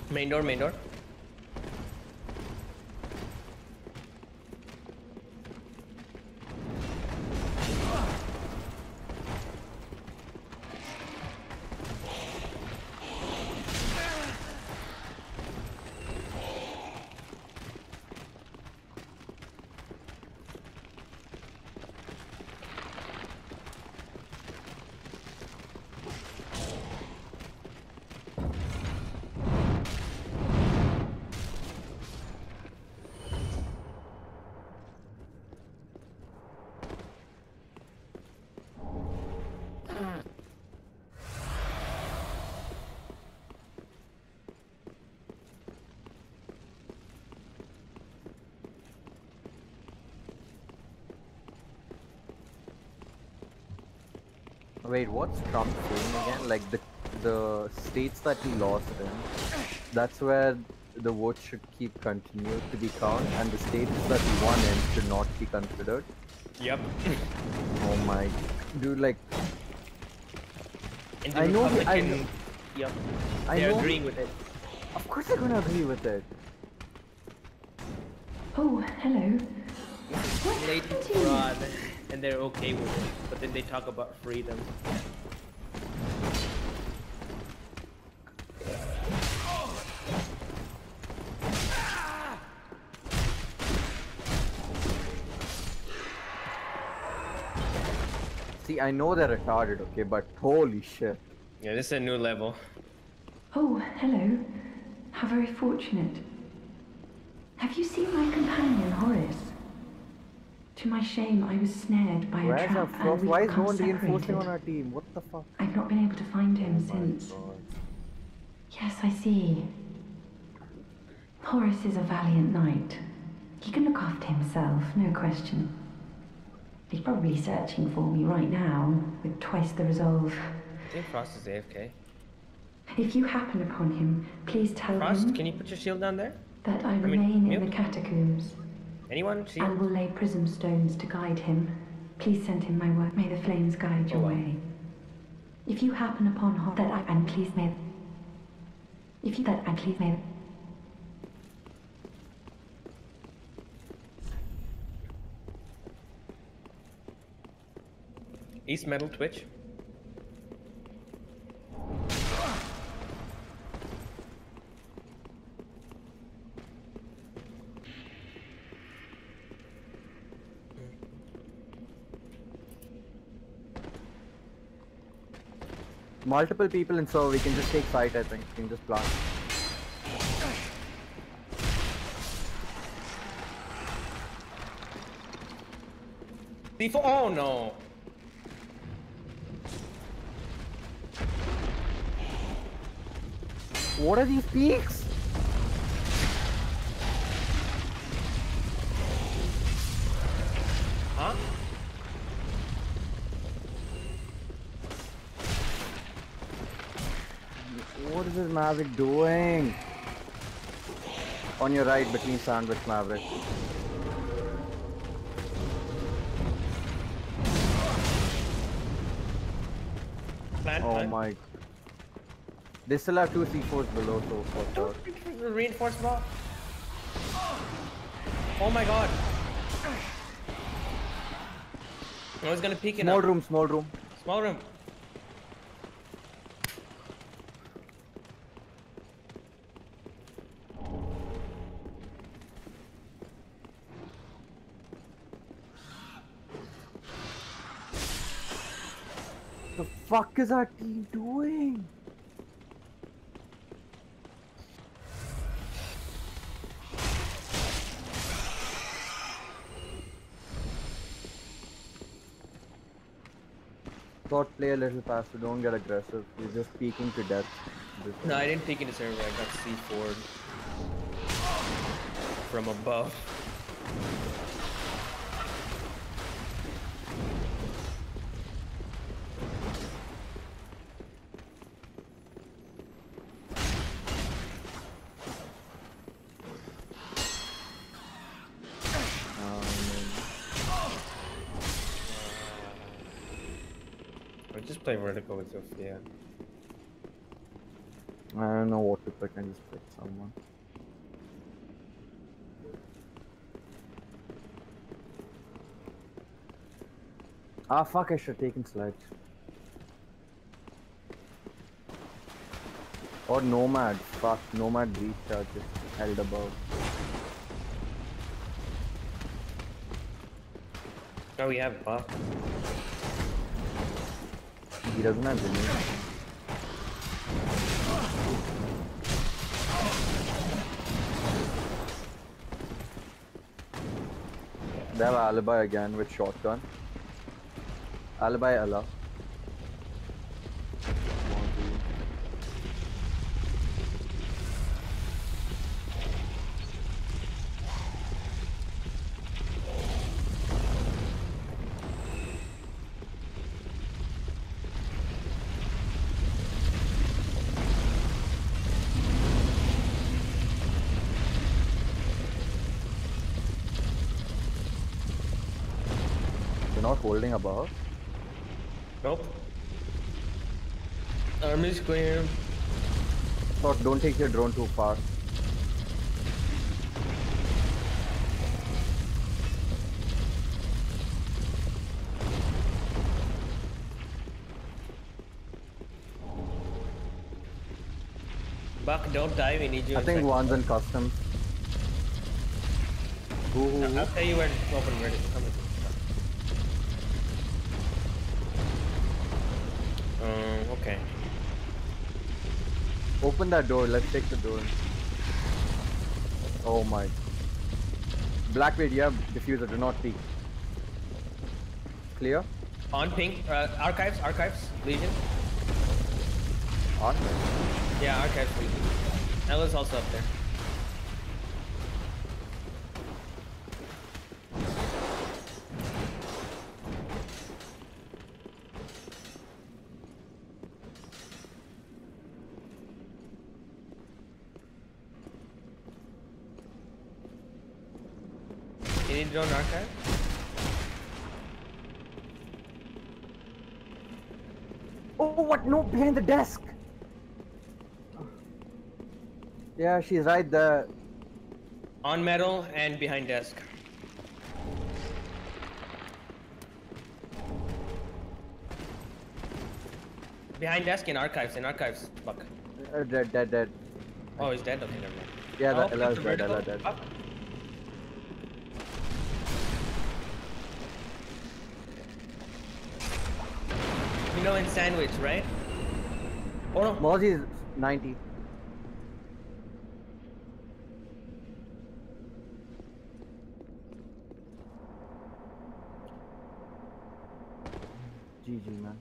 Main door, main door. Wait, what's Trump saying again? Like the states that he lost in, that's where the vote should keep continued to be counted, and the states that he won in should not be considered. Yep. Oh my, dude, like And the I know, Republican, yep. They're agreeing with it. Of course, they're gonna agree with it. Oh, hello. Blatant fraud, and they're okay with it. But then they talk about freedom. See, I know they're retarded, okay, but holy shit. Yeah, this is a new level. Oh, hello. How very fortunate. Have you seen my companion, Horace? To my shame, I was snared by a trap and we've why is no become one reinforcing separated. on our team? What the fuck? I've not been able to find him since. God. Yes, I see. Horace is a valiant knight. He can look after himself, no question. He's probably searching for me right now, with twice the resolve. I think Frost is AFK. If you happen upon him, please tell Frost, him can you put your shield down there? that I mean, remain in mute? the catacombs Anyone? Shield? and will lay prism stones to guide him. Please send him my word. May the flames guide your wow. way. If you happen upon that I and please may. If you that and please may. East Metal Twitch. Multiple people in server, we can just take fight, I think. We can just blast. C4. Oh no! What are these peaks? Huh? What is this Maverick doing? On your right, between Sandwich Maverick. Plant, Oh plant. my. They still have two C4s below, so for sure. Reinforced ball. Oh my god. I was gonna peek in. Small room, small room. Small room. The fuck is our team doing? Thought play a little faster, don't get aggressive. You're just peeking to death. No, I didn't peek in the server. I got C4'd from above. Or just play vertical with Sophia. I don't know what to pick. I just pick someone. Ah, fuck! I should have taken Sledge. Or Nomad. Fuck, Nomad recharge just held above. Oh, we have buff. He doesn't have grenade. They have Alibi again with shotgun. Alibi Allah. You're not holding above? Nope. Army's clear. So don't take your drone too far. Buck, don't die. We need you. I in think second. one's in customs. Who? I'll tell you where to open. Where to come with. Okay. Open that door. Let's take the door. Oh my. Blackbeard, you have diffuser. Do not peek. Clear? On pink. Archives. Legion. Awesome. Yeah, archives. Legion. Ella's also up there. You need drone archive? Oh, what? No, behind the desk. Yeah, she's right there. On metal and behind desk. Behind desk in archives. Buck. Dead. Oh, he's dead? Okay, never mind. Yeah, Oh, Ella's the dead, vertical? Ella dead. Buck. You know in sandwich, right? Oh no. Mozzie's 90. GG, man.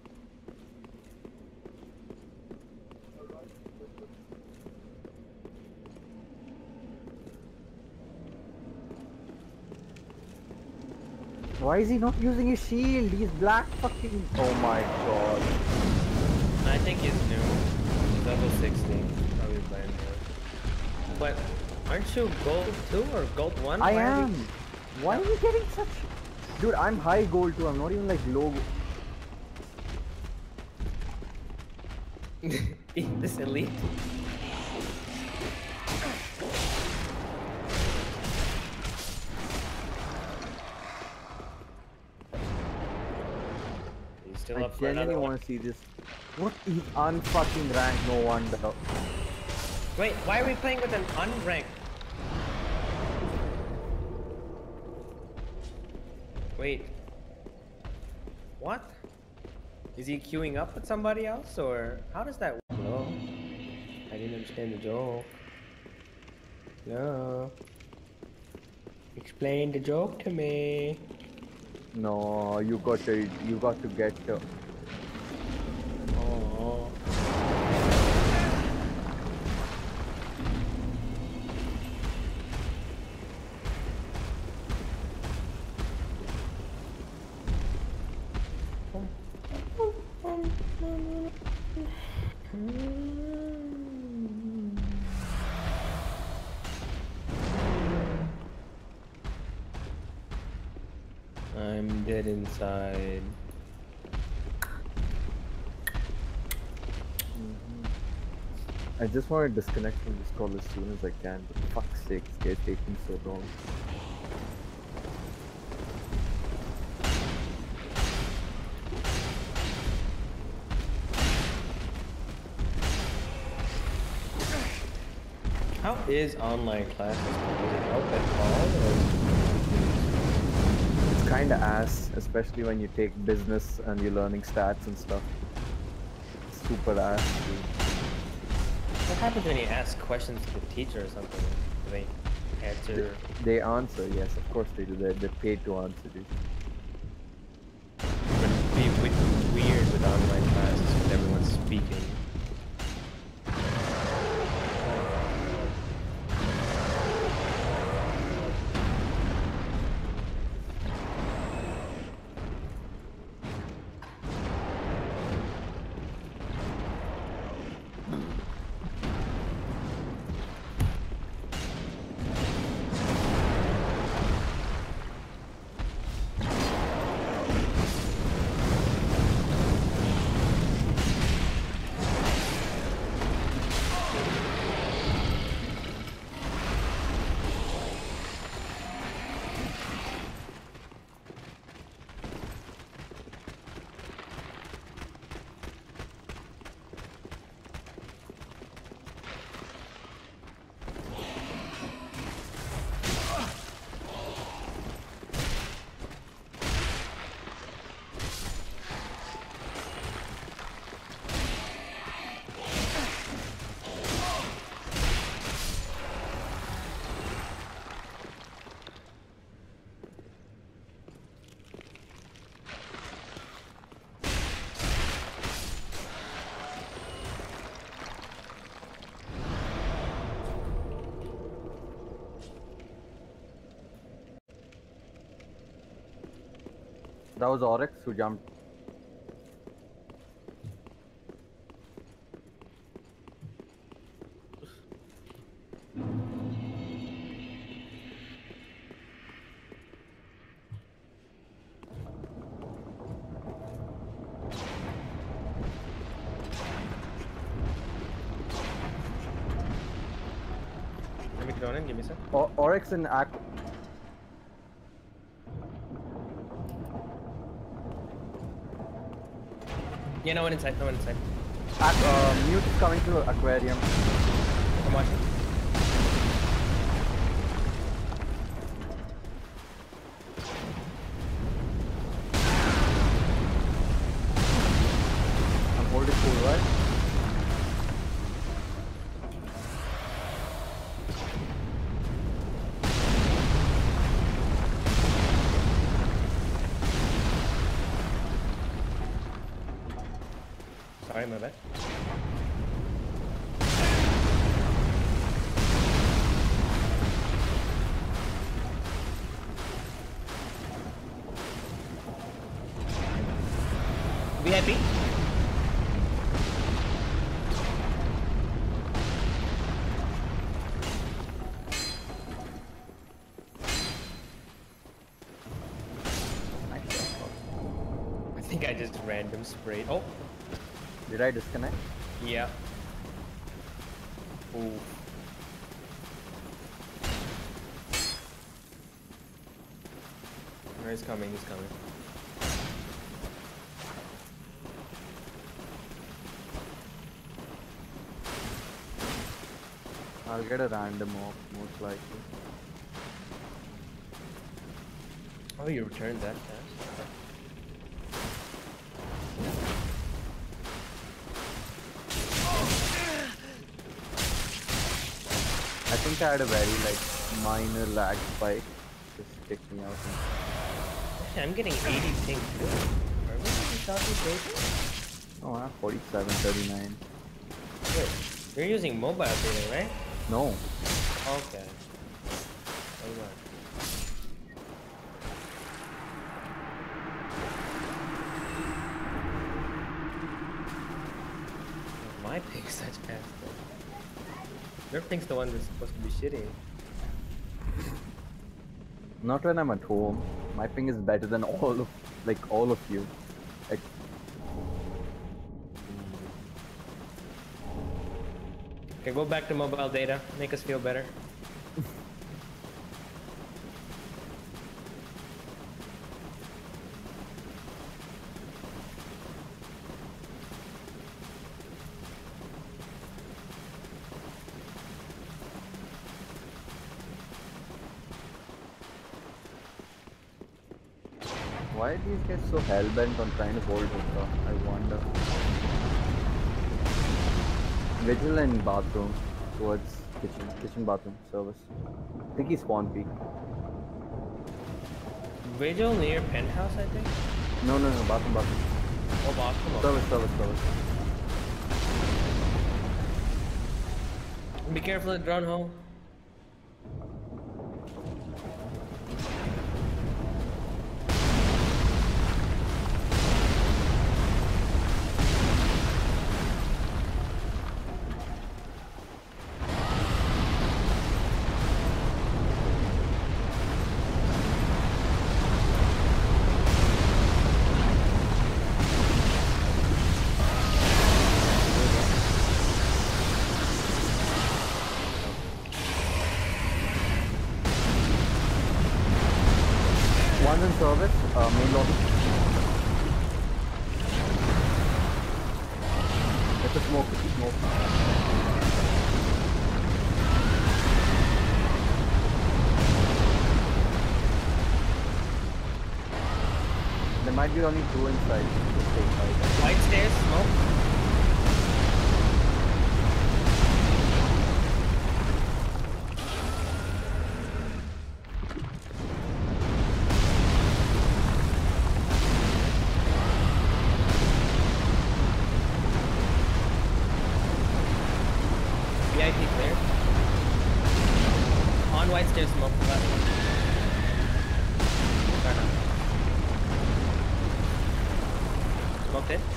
Why is he not using his shield? He's black fucking. Oh my god. I think he's new. He's level 16. Probably playing new. But aren't you gold 2 or gold 1? I am. Why are you getting such? Dude, I'm high gold too. I'm not even like low. This elite. He's still I up for another genuinely one. want to see this. What? He's unfucking ranked. No wonder. Wait, why are we playing with an unranked? Wait. What? Is he queuing up with somebody else or how does that work? Hello? I didn't understand the joke. No. Explain the joke to me. No, you got to get. Oh. I'm dead inside. I just want to disconnect from this call as soon as I can, but fuck's sake, this guy's taking so long. How is online classes? Does it help at all? Or It's kinda ass, especially when you take business and you're learning stats and stuff. It's super ass, dude. what happens when you ask questions to the teacher or something? Do they answer? They answer, yes, of course they do. They're paid to answer, dude. But it'd be weird with online classes with everyone speaking. That was Oryx who jumped. Let me go in, give me a sec. Oryx and Aqua. Yeah, no one inside, no one inside. Mute is coming to aquarium. I'm watching. I'm holding full, right? Sorry, my bad. VIP? I think I just random sprayed. Oh, Did I disconnect? yeah. Ooh. No, he's coming, he's coming. I'll get a random off, most likely. Oh, you returned that fast? Okay. I think I had a very minor lag spike. Just kicked me out. Actually, I'm getting 80 ping too. Are we in Southeast Asia? Oh, 47, 39. Wait, you're using mobile data, right? No. Okay. Alright. My ping's such ass though. Your ping's the one that's supposed to be shitty. Not when I'm at home. My ping is better than all of you. Like, Okay, go back to mobile data. Make us feel better. Why are these guys so hell-bent on trying to hold hookah? I wonder. Vigil in bathroom towards kitchen bathroom service. I think he's spawn peak. Vigil near penthouse, I think. No, bathroom. Oh, bathroom. Service. Be careful at drone hole. One's in service, main lobby. It's a smoke. There might be only two inside. White stairs, smoke. VIP clear. On white stairs, smoke. Left one. Turn on. Smoked it.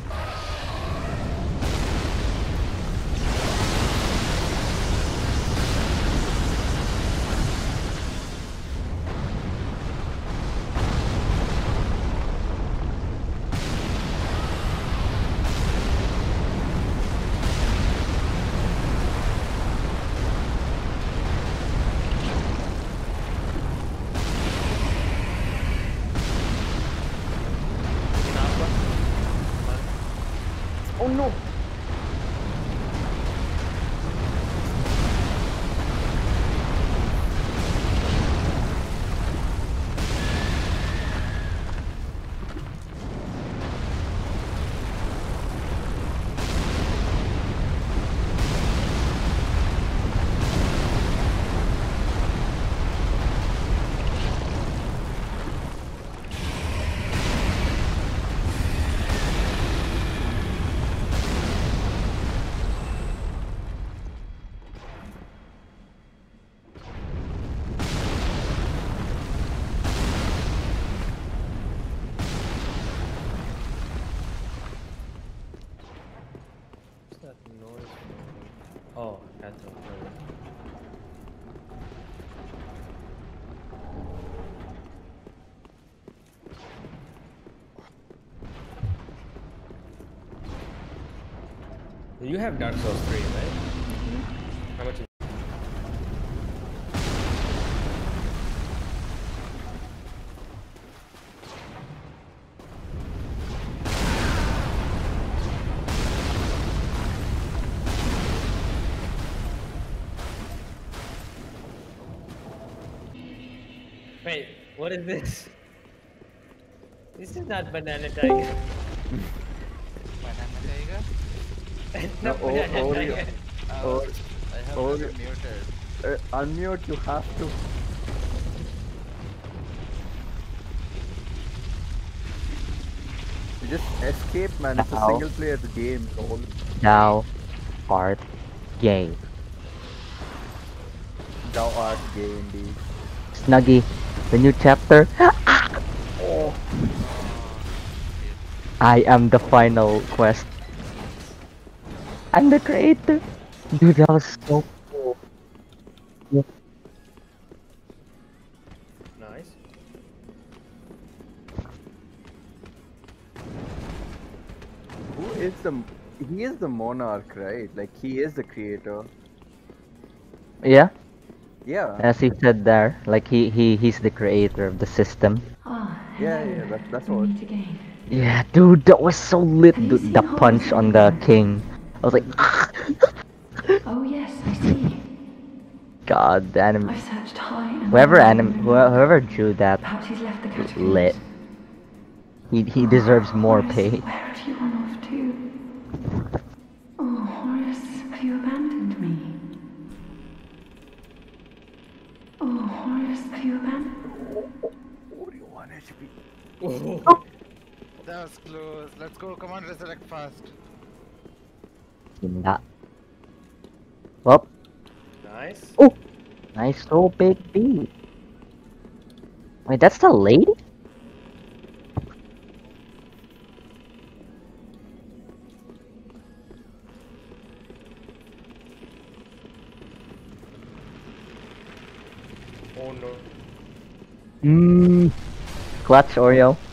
Oh no! What's that noise from? Oh, that's a noise. You have Dark Souls 3, right? How much is Wait, what is this? This is not Banana Tiger. Banana Tiger? No, Not Banana Oreo. Tiger. Or, I have or- it muted. unmute, you have to. You just escape, man. It's a Ow. single player game. Lol. Thou art gay. Thou art gay indeed. Snuggy, the new chapter. Oh, I am the final quest. I'm the creator. Dude, that was so cool. Nice. who is the he is the monarch, right? Like he is the creator. Yeah, Yeah. as he said there, like he's the creator of the system. Ah, Yeah, hello. yeah, that's We what. meet again. Yeah, dude, that was so lit. Have you Dude, the seen Horace punch on the anywhere? king. I was like, Oh yes, I see. God, the anime. I've searched high and Whoever low anime, and no luck. whoever drew that, Perhaps he's left the catacombs. lit. He deserves more Horace, pay. where have you run off to? Oh, Horace, have you abandoned me? Oh, Horace, have you abandoned? 41 HP. That was close. Let's go. Come on, resurrect fast. Hinda. Well, Nice. oh, nice little big B. Wait, that's the lady? Oh no. Mmm. Clutch Oreo.